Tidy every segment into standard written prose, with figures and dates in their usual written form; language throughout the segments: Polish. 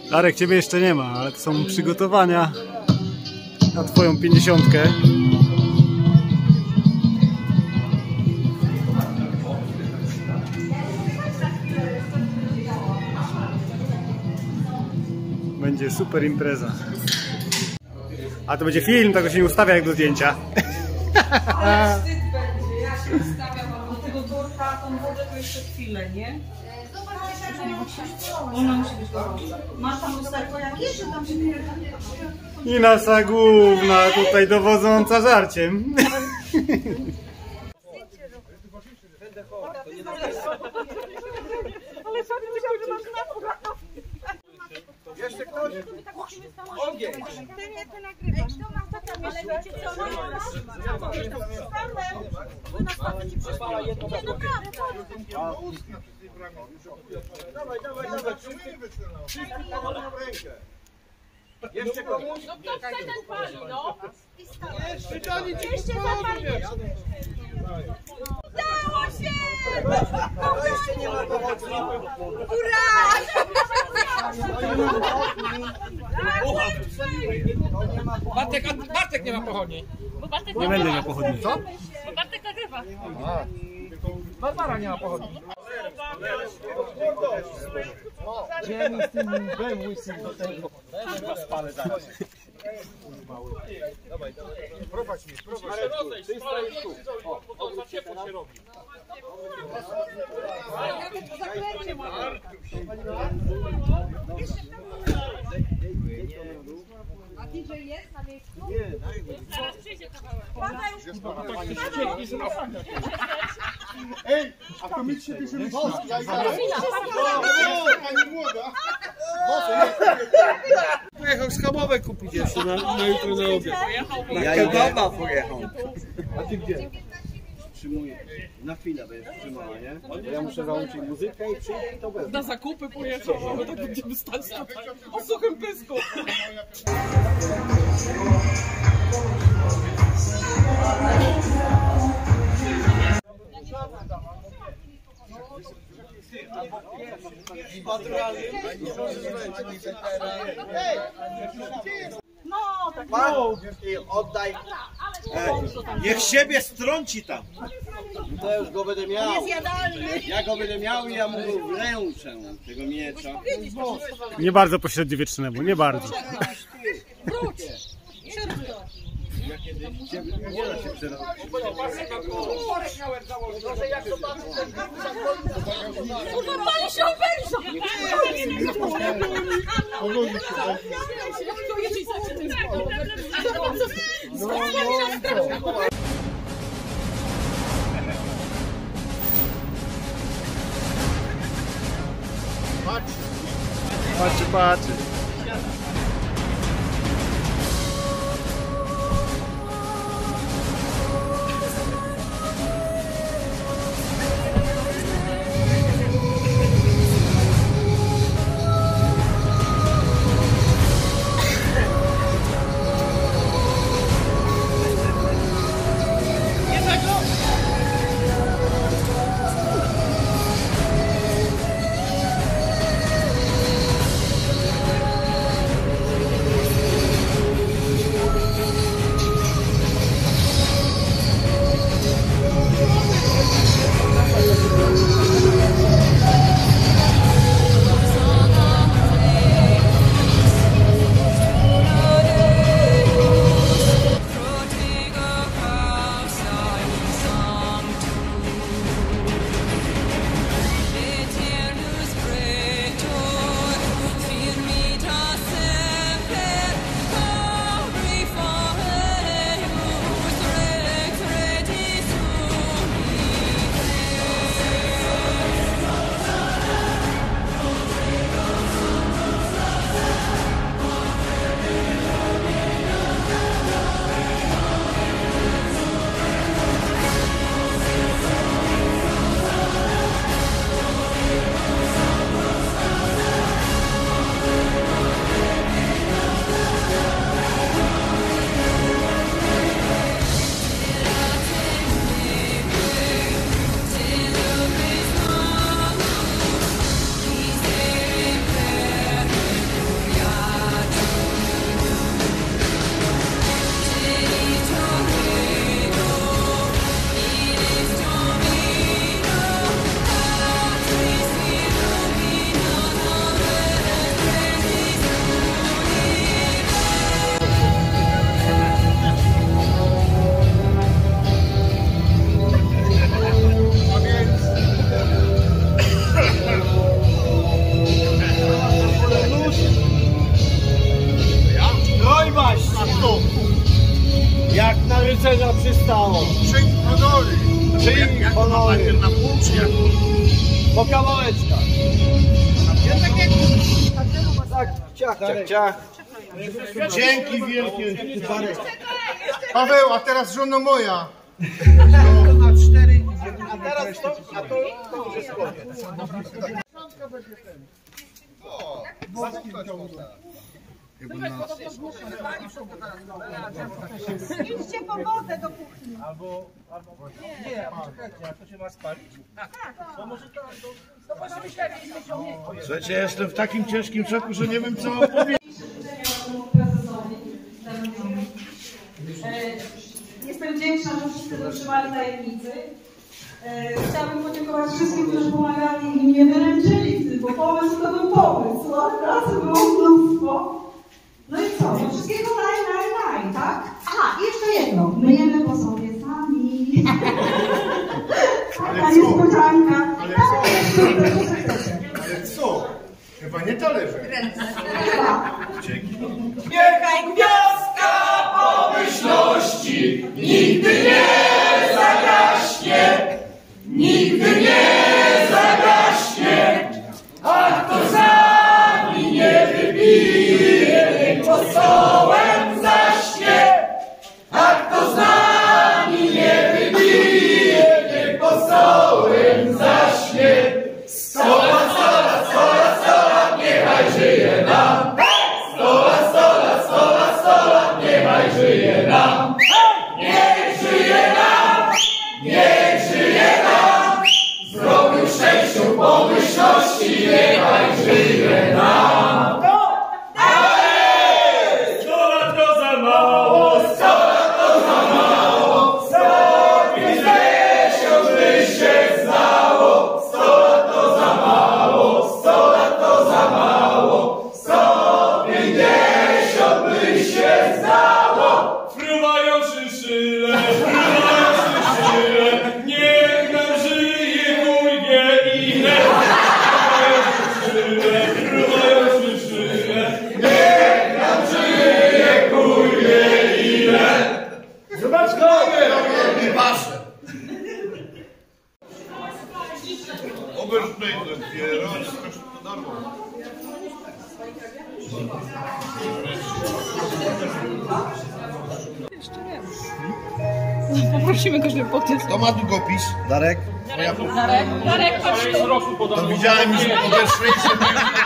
Darek, ciebie jeszcze nie ma, ale to są przygotowania na twoją 50. Będzie super impreza. A to będzie film, tak to się nie ustawia jak do zdjęcia. Ale wstyd będzie, ja się ustawiam albo tego torta, tą wodę to jeszcze chwilę, nie? Ona musi być gorąca. Masz tam lusterko jakieś, czy tam się nie... I nasza główna tutaj dowodząca żarciem. Jeszcze ktoś? Ogień! Ty mnie to nagrywasz, to mam taka myśl, ale wiecie co, Jeszcze komuś? no kto chce ten pali, no? Jeszcze zapali. Udało się! To jeszcze nie ma powodu. Ura! Bartek nie ma pochodni. Nie będę miał pochodni. Co? Bo Bartek nagrywa. Barbara nie ma pochodni. Ziemi z tym łbem łysym do tego. Spalę zaraz. Dawaj, prowadź mnie, prowadź. Ty stoisz tu. O, za ciepło się robi. A DJ jest na miejscu? Nie, Zaraz przyjdzie kawałek. ej, a to my się bierzemy pani młoda. Pojechał schabowe kupić jeszcze na jutro na obiad. Ja kebaba pojechał. A ty gdzie? Wstrzymuję. Na chwilę będziesz wstrzymała, nie? Bo ja muszę załączyć muzykę i przyjdę i to będzie. Na zakupy pojechał, bo tak będziemy stać tutaj o suchym pysku. Pan oddaj. Niech siebie strąci tam. No to już go będę miał. Ja go będę miał i ja mu wręczę tego miecza. Nie bardzo po średniowiecznemu, nie bardzo. Nie da się przerobić. Kurwa, pali się obejrzą! Patrzy. Czyj honory? Po kawałeczkach. Tak, ciach, ciach, ciach. Dzięki wielkie. Paweł, a teraz żono moja. A teraz to, już jest koniec. Idźcie po wodę do kuchni. Nie, czekajcie, a to się ma spalić? To może to... Słuchajcie, ja jestem w takim ciężkim szoku, że nie wiem co powiedzieć. Jestem wdzięczna, że wszyscy dotrzymali tajemnicy. Chciałabym podziękować wszystkim, którzy pomagali i mnie wyręczyli w tym, bo pomysł to był pomysł, a pracy było mnóstwo. No i co? No wszystkiego naj, tak? Aha, i jeszcze jedno. Myjemy po sobie sami. Taka niespodzianka. Ale co? Chyba nie talerze. Dzięki. Niechaj gwiazdka pomyślności nigdy nie zagaśnie, nigdy nie zagaśnie, a kto z nami nie wybije, niech pod stołem zaśnie, a kto z nami nie wybije, niech pod stołem zaśnie. 100 lat, 100 lat, 100 lat, 100 lat, niechaj żyje nam. 100 lat, 100 lat, 100 lat, 100 lat, niechaj żyje nam. Niech żyje nam, niech żyje nam. Zdrowiu, szczęściu, pomyślności, niechaj żyje nam. 100 lat to za mało, 100 lat to za mało, 150 by się zdało. 100 lat to za mało, 100 lat to za mało, 150 by się zdało. Fruwają szynszyle, niech nam żyje mój wie ile. Fruwają szynszyle, niech nam żyje mój wie ile. Zobacz kogo! Nie wasze. Oberschneiden, pierogi, to darmo. Poprosimy go, żeby podniósł. Kto ma długopis? Darek? Darek, chodź tu. To widziałem już Oberschneiden.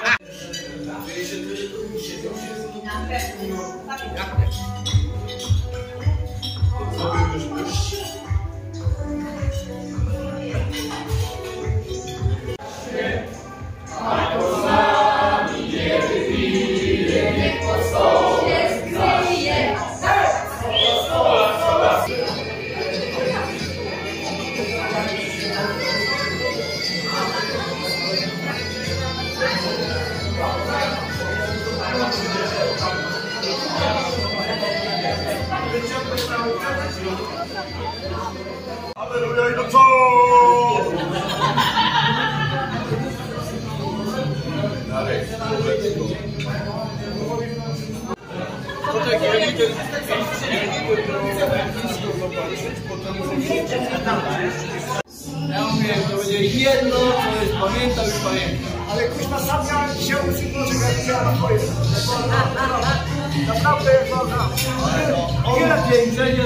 Aleluja i do co? Ja mówię, to będzie jedno, co jest pamiętał i pamiętał. Ale kuźma sam miałem dzisiaj uczyć, jak chciałem powiedzieć. Naprawdę jak można. Ile pięknie.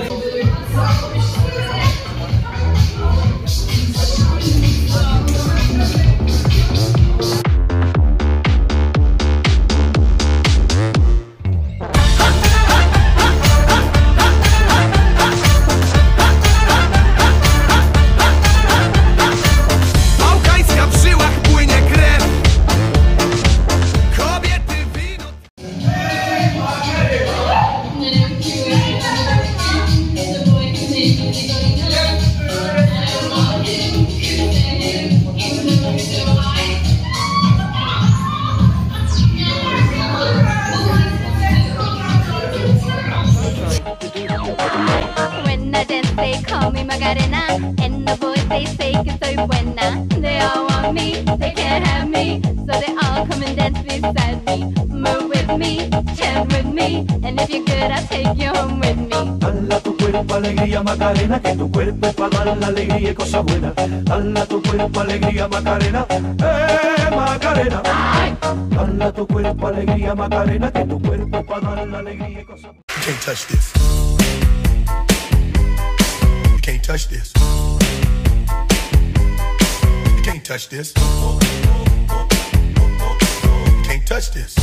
Bałkańska w żyłach płynie krew. Kobiety wino. When I dance, they call me Macarena, and the boys they say que soy buena. They all want me, they can't have me, so they all come and dance beside me. Move with me, chant with me, and if you're good, I'll take you home with me. Dala tu cuerpo alegría Macarena, que tu cuerpo es para dar la alegría y cosas buenas. Dala tu cuerpo alegría Macarena, Macarena. Dala tu cuerpo alegría Macarena, que tu cuerpo es para dar la alegría y cosas buenas. You can't touch this. You can't touch this. You can't touch this. You can't touch this.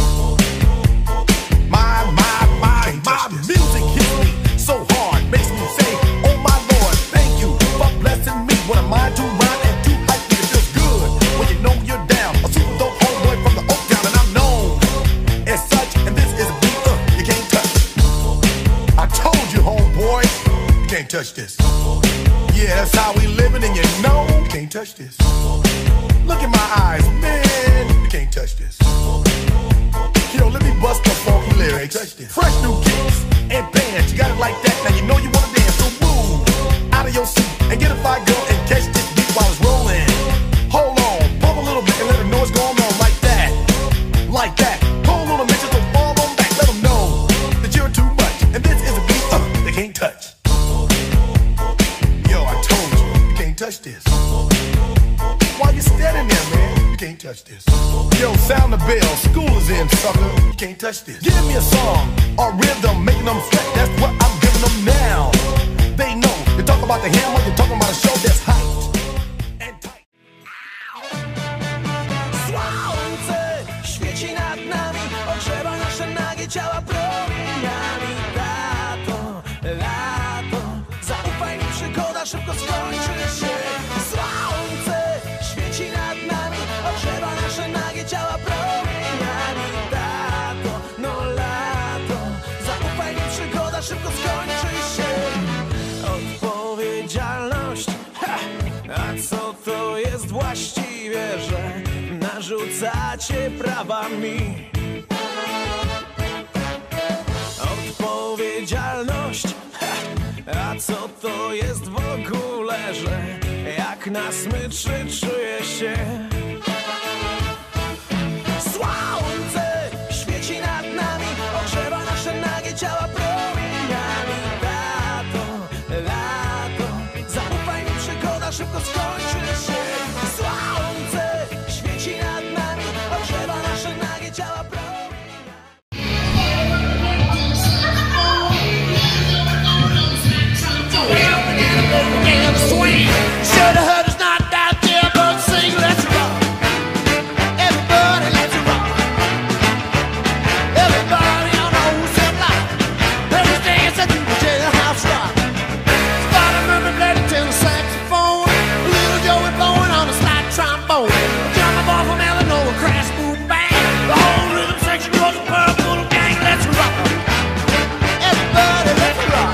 My music hits me so hard, makes me say, oh my Lord, thank you for blessing me. What am I to rhyme and too hype? It feels good when you know you're down. A super dope homeboy from the Oak Town, and I'm known as such. And this is a beat you can't touch. I told you, homeboy, you can't touch this. Yeah, that's how we living, and you know you can't touch this. Look in my eyes, man, you can't touch this. Yo, let me bust the funky lyrics. Fresh new kicks and bands, you got it like that. Now you know you wanna dance, so move out of your seat and get a fire girl and catch this beat while it's rolling. Hold on, pump a little bit and let them know what's going on like that, like that. Hold on a minute, just don't fall on back. Let them know that you're too much, and this is a beat they can't touch. Yo, I told you, you can't touch this. Why you standing there, man? You can't touch this. Yo, sound the bell, school is in, sucker. You can't touch this. Give me a song or rhythm, making them sweat. That's what I'm giving them now. They know. You talk about the hammer, you're talking about a show that's hyped and tight. Słońce świeci nad nami, ogrzewa nasze nagie ciała promieniami. Lato, zaufaj mi, przygoda szybko skończy się. Słońce świeci nad nami, ogrzewa nasze nagie ciała promieniami. Lato, zaufaj mi, przygoda szybko skończy się. Odpowiedzialność, a co to jest właściwie, że narzucacie prawa mi? Odpowiedzialność, a co to jest w ogóle, że jak na smyczy czuję się? Słońce świeci nad nami, ogrzewa nasze nagie ciała promieniami. Lato, zaufaj mi, przygoda szybko skończy się. Słońce świeci nad nami, ogrzewa nasze nagie ciała promieniami. Should have heard it's not out there, but sing, let's rock. Everybody, let's rock. Everybody on the whole set line. Let's dance at the jailhouse rock. Started moving, played it till the saxophone. Little Joey blowing on a slide trombone. Jumping ball from Illinois, crash, boom, bang. The whole rhythm section was a purple gang. Let's rock. Everybody, let's rock.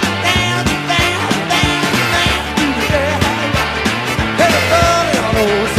Everybody on the